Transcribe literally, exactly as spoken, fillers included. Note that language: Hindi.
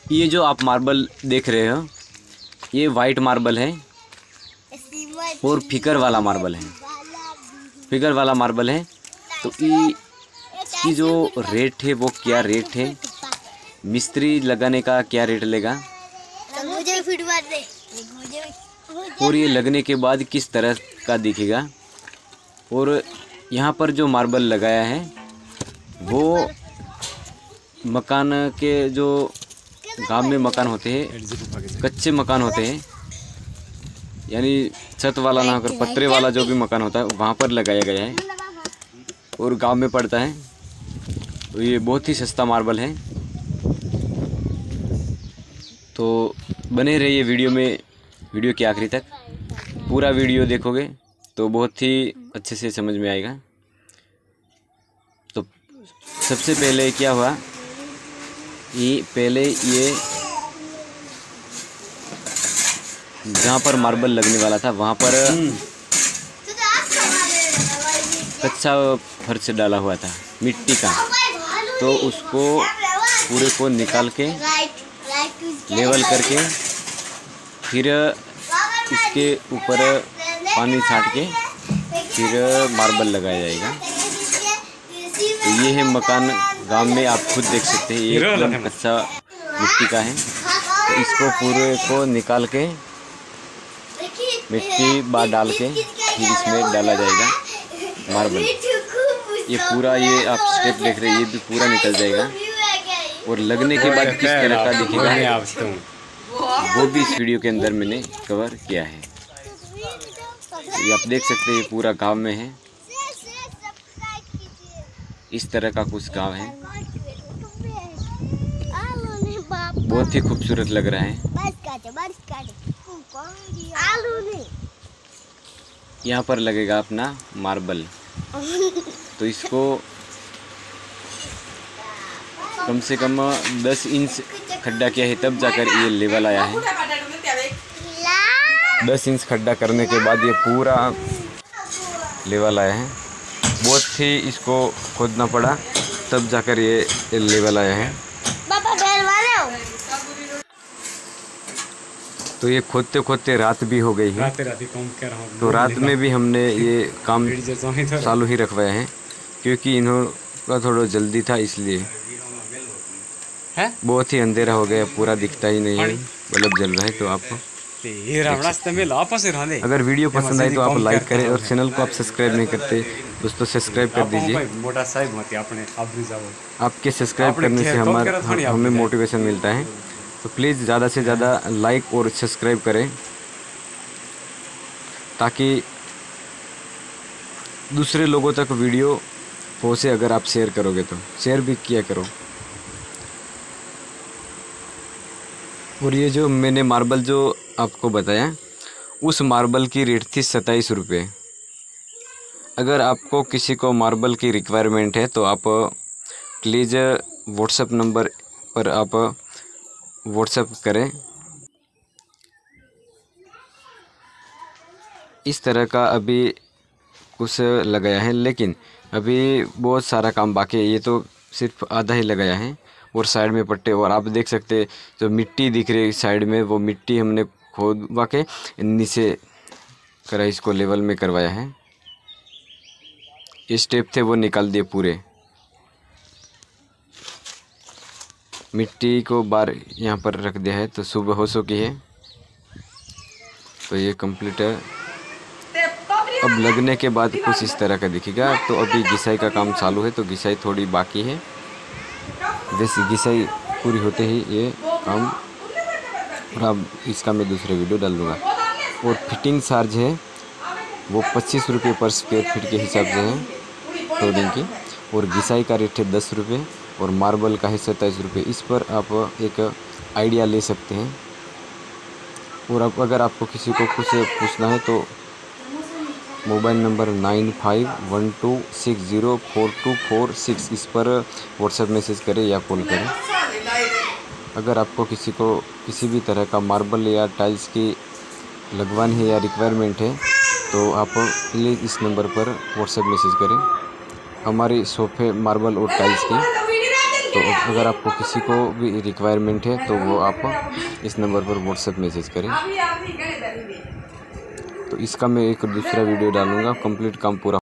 ये जो आप मार्बल देख रहे हो ये वाइट मार्बल है और फिकर वाला मार्बल है। फिकर वाला मार्बल है तो ये इसकी जो रेट है वो क्या रेट है, मिस्त्री लगाने का क्या रेट लेगा और ये लगने के बाद किस तरह का दिखेगा। और यहाँ पर जो मार्बल लगाया है वो मकान के जो गांव में मकान होते हैं, कच्चे मकान होते हैं, यानी छत वाला ना होकर पत्रे वाला जो भी मकान होता है वहाँ पर लगाया गया है और गांव में पड़ता है। तो ये बहुत ही सस्ता मार्बल है। तो बने रहिए वीडियो में, वीडियो के आखिरी तक। पूरा वीडियो देखोगे तो बहुत ही अच्छे से समझ में आएगा। तो सबसे पहले क्या हुआ, ये पहले ये जहाँ पर मार्बल लगने वाला था वहाँ पर कच्चा फर्श डाला हुआ था मिट्टी का, तो उसको पूरे को निकाल के लेवल करके फिर इसके ऊपर पानी छाट के फिर मार्बल लगाया जाएगा। तो ये है मकान गांव में, आप खुद देख सकते हैं, ये एकदम कच्चा मिट्टी का है। तो इसको पूरे को निकाल के मिट्टी बाहर डाल के फिर इसमें डाला जाएगा मार्बल। ये पूरा ये आप स्टेप देख रहे हैं, ये भी पूरा निकल जाएगा और लगने के बाद किस तरह का दिखेगा वो भी इस वीडियो के अंदर मैंने कवर किया है। ये आप देख सकते हैं, ये पूरा गांव में है, इस तरह का कुछ गांव है, बहुत ही खूबसूरत लग रहा है। यहाँ पर लगेगा अपना मार्बल, तो इसको कम से कम दस इंच खड्डा किया है तब जाकर ये लेवल आया है। दस इंच खड्डा करने के बाद ये पूरा लेवल आया है। बहुत ही इसको खोदना पड़ा तब जाकर ये लेवल आया है। तो ये खोदते खोदते रात भी हो गई है, तो रात में भी हमने ये काम चालू ही रखवाया है क्योंकि इन्हों का थोड़ा जल्दी था, इसलिए बहुत ही अंधेरा हो गया, पूरा दिखता ही नहीं है, बल्ब जल रहा है। तो आपको अगर वीडियो पसंद आए तो आप लाइक करें और चैनल को आप सब्सक्राइब नहीं करते दोस्तों सब्सक्राइब कर दीजिए। आपके सब्सक्राइब करने से हमारा हमें मोटिवेशन मिलता है। तो प्लीज़ ज़्यादा से ज़्यादा लाइक और सब्सक्राइब करें ताकि दूसरे लोगों तक वीडियो पहुँचे। अगर आप शेयर करोगे तो शेयर भी किया करो। और ये जो मैंने मार्बल जो आपको बताया उस मार्बल की रेट थी सत्ताईस रुपये। अगर आपको किसी को मार्बल की रिक्वायरमेंट है तो आप प्लीज़ व्हाट्सएप नंबर पर आप व्हाट्सएप करें। इस तरह का अभी कुछ लगाया है, लेकिन अभी बहुत सारा काम बाकी है। ये तो सिर्फ आधा ही लगाया है और साइड में पट्टे, और आप देख सकते हैं जो मिट्टी दिख रही है साइड में वो मिट्टी हमने खोदवा के नीचे करा, इसको लेवल में करवाया है। ये स्टेप थे वो निकाल दिए पूरे, मिट्टी को बाहर यहाँ पर रख दिया है। तो सुबह हो चुकी है, तो ये कंप्लीट है। अब लगने के बाद कुछ इस तरह का दिखेगा। तो अभी घिसाई का काम चालू है, तो घिसाई थोड़ी बाकी है। जैसे घिसाई पूरी होते ही ये काम, और अब इसका मैं दूसरे वीडियो डाल दूँगा। और फिटिंग चार्ज है वो पच्चीस रुपये पर स्क्वायर फीट के हिसाब से है फ्लोरिंग की, और घिसाई का रेट है दस रुपये और मार्बल का है सत्ताईस रुपये। इस पर आप एक आइडिया ले सकते हैं। और अब अगर आपको किसी को कुछ पूछना है तो mobile number nine five one two six zero four two four six इस पर व्हाट्सएप मैसेज करें या कॉल करें। अगर आपको किसी को किसी भी तरह का मार्बल या टाइल्स की लगवानी है या रिक्वायरमेंट है तो आप प्लीज़ इस नंबर पर व्हाट्सएप मैसेज करें। हमारी शॉप है मार्बल और टाइल्स की, तो अगर आपको किसी को भी रिक्वायरमेंट है तो वो आप इस नंबर पर व्हाट्सएप मैसेज करें। तो इसका मैं एक दूसरा वीडियो डालूँगा, कंप्लीट काम पूरा